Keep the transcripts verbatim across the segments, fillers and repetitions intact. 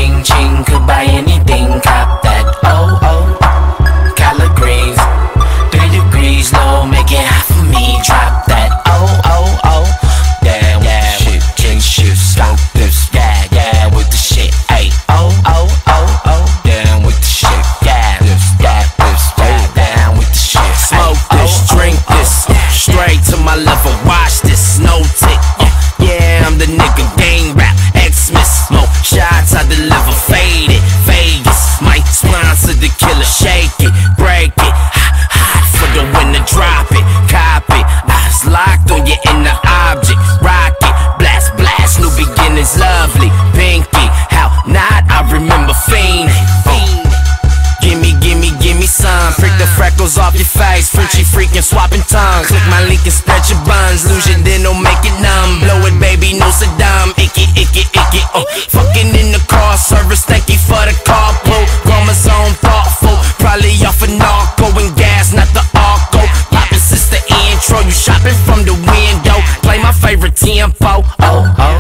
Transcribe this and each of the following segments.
ching ching, could buy anything, cop that. Oh oh, collard greens, three degrees low, make it hot for me, drop that. Oh oh oh, yeah yeah, shit, king shit, smoke this, yeah yeah, with the shit. Hey, oh oh oh oh, down with the shit, yeah this, yeah this, yeah down with the shit. Smoke this, drink this, straight to my level, watch this, no tick. Yeah, I'm the nigga, gang rap, X-Miss, smoke shots, I deliver, faded, Vegas, might sponsor the killer, shake it, break it, hot, hot for the winner, drop it, cop it, eyes locked on your inner object, rock it, blast, blast, new beginnings, lovely, pinky, how not, I remember fiend, fiend. Gimme, gimme, gimme some. Prick the freckles off your face. Frenchy freaking swapping tongues. Click my link and stretch your buns. Lose your then don't make it numb. Blow it, baby, no Saddam. Icky, icky, icky. Oh, fucking in the car service. Thank you for the carpool. Chromosome thoughtful. Probably off of narco and gas, not the arco. Poppin' sister intro. You shopping from the window. Play my favorite tempo. Oh, oh.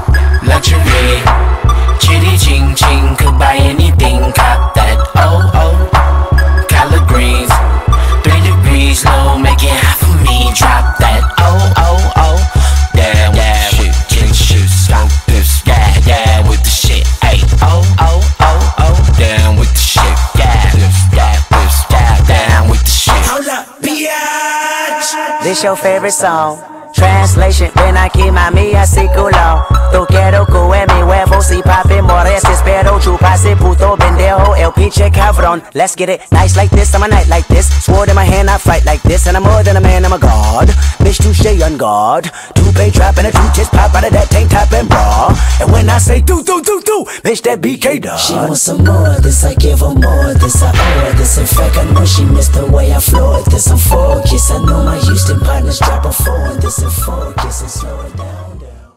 Luxury. Chitty ching ching. Could buy anything. Cop that. Oh, oh, collard greens, three degrees low, make it hot for me, drop that. Oh, oh, oh, yeah, yeah, with the king shit, smoke this, yeah, yeah, with the shit. Hey, oh, oh, oh, oh, down with the shit, yeah, this, yeah, this, yeah, down with the shit. Hold up, biatch. This your favorite song? Translation, ven aquí mami así culo. Tú quiero comerme huevos y papi mores. Espero chuparse puto pendejo el pinche cabrón. Let's get it, nice like this, I'm a night like this. Sword in my hand, I fight like this. And I'm more than a man, I'm a god. Bitch, touche on guard. Two-pay trap and a two-tits pop out of that tank top and bra. And when I say do, do, do, do, bitch, that B K dog. She wants some more, this I give her more. This I owe her, this in fact I know she missed the way I floored. This I'm focused, I know my Houston partners drop a four. This in focus and slow it down.